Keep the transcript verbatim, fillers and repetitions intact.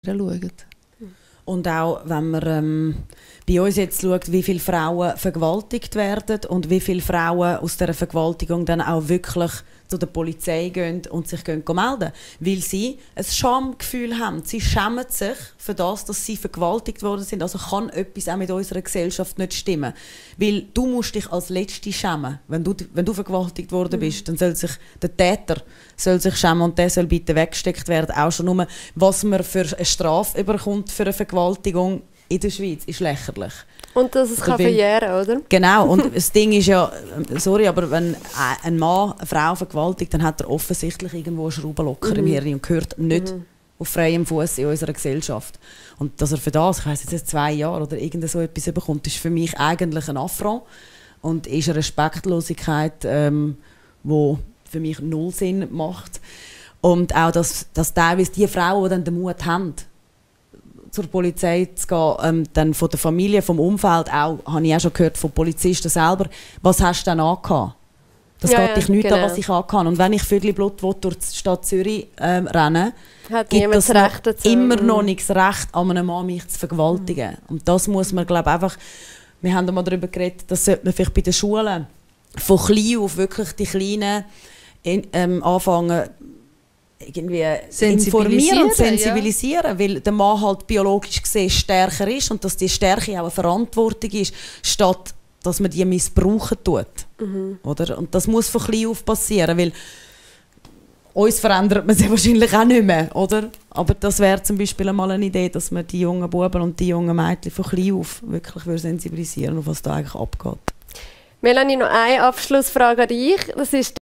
schauen. Und auch, wenn man ähm, bei uns jetzt schaut, wie viele Frauen vergewaltigt werden und wie viele Frauen aus dieser Vergewaltigung dann auch wirklich zu der Polizei gehen und sich gehen melden. Weil sie ein Schamgefühl haben. Sie schämen sich für das, dass sie vergewaltigt worden sind. Also kann etwas auch mit unserer Gesellschaft nicht stimmen. Weil du musst dich als Letzte schämen. Wenn du, wenn du vergewaltigt worden bist, dann soll sich der Täter soll sich schämen und der soll bitte weggesteckt werden. Auch schon nur, was man für eine Strafe überkommt für eine Vergewaltigung in der Schweiz, ist lächerlich. Und dass es kann verjähren, oder? Genau, und das Ding ist ja, sorry, aber wenn ein Mann eine Frau vergewaltigt, dann hat er offensichtlich irgendwo eine Schraube locker mhm. im Hirn und gehört nicht mhm. auf freiem Fuß in unserer Gesellschaft. Und dass er für das, ich weiss jetzt zwei Jahre oder irgend so etwas bekommt, ist für mich eigentlich ein Affront und ist eine Respektlosigkeit, ähm, die für mich null Sinn macht. Und auch, dass, dass teilweise die Frauen, die dann den Mut haben, zur Polizei zu gehen, ähm, dann von der Familie, vom Umfeld auch, habe ich auch schon gehört von Polizisten selber, was hast du denn angehabt? Das ja, geht ja, dich nicht genau. an, was ich angehabt. Und wenn ich Viertelblut durch die Stadt Zürich ähm, renne, hat gibt das Recht dazu. immer noch nicht das Recht, an einem Mann mich zu vergewaltigen. Mhm. Und das muss man, glaube einfach, wir haben mal darüber geredet, das sollte man vielleicht bei den Schulen von klein auf wirklich die Kleinen in, ähm, anfangen, irgendwie informieren und sensibilisieren, ja. Weil der Mann halt biologisch gesehen stärker ist und dass die Stärke auch eine Verantwortung ist, statt dass man die missbrauchen tut. Mhm. Oder? Und das muss von klein auf passieren, weil uns verändert man sich wahrscheinlich auch nicht mehr, oder? Aber das wäre zum Beispiel einmal eine Idee, dass man die jungen Buben und die jungen Mädchen von klein auf wirklich sensibilisieren, auf was da eigentlich abgeht. Melanie, noch eine Abschlussfrage an dich. Das ist